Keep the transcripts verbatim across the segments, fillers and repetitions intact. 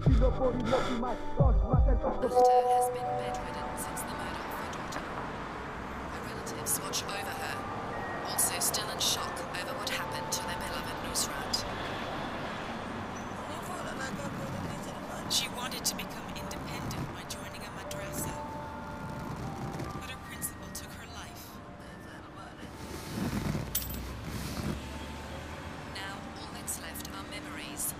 has been bedridden since the murder of her daughter. Her relatives watch over her, also still in shock over what happened to their beloved Musarrat. She wanted to become independent by joining a madrasa, but her principal took her life. Now all that's left are memories.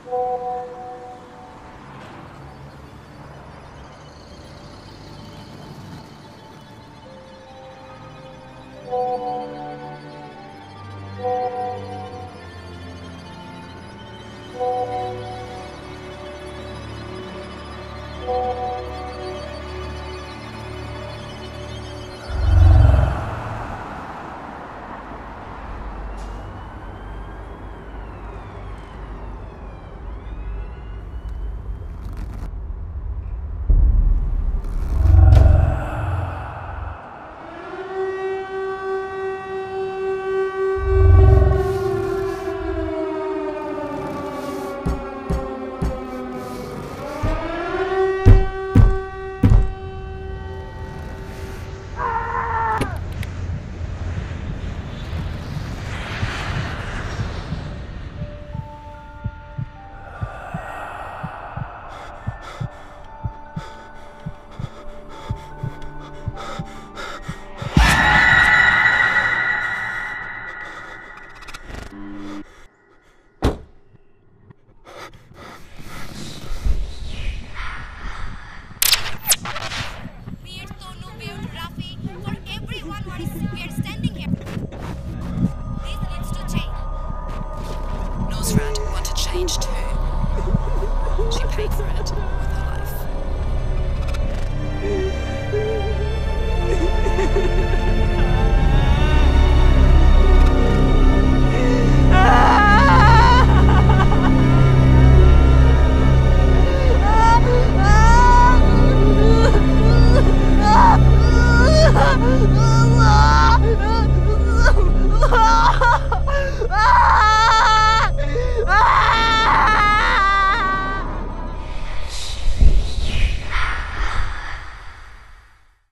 Musarrat wanted change too. She paid for it with her